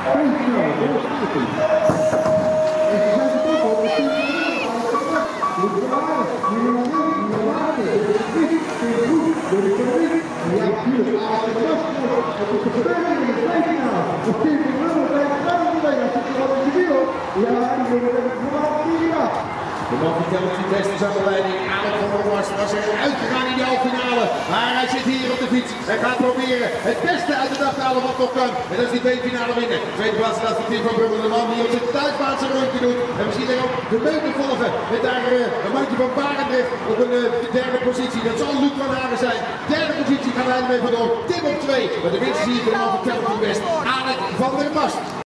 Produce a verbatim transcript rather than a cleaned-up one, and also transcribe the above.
De man vertelt zijn beste aan de leiding. Alex van der Horst was er uitgegaan in de halve finale. Maar hij zit hier op de fiets en gaat proberen het beste uit de dag te halen wat nog kan. En dat is die B-finale winnen. Tweede plaats gaat voor Tim van Brummel, de man die op zijn thuisbaanse rondje doet. En we zien er ook de meute volgen. Met daar uh, een mandje van Barendrecht op een uh, derde positie. Dat zal Luc van Hagen zijn. Derde positie gaat hij ermee vandoor. Tim op twee. Maar de winst zie je van de man vertelt het best. Alex van der Horst.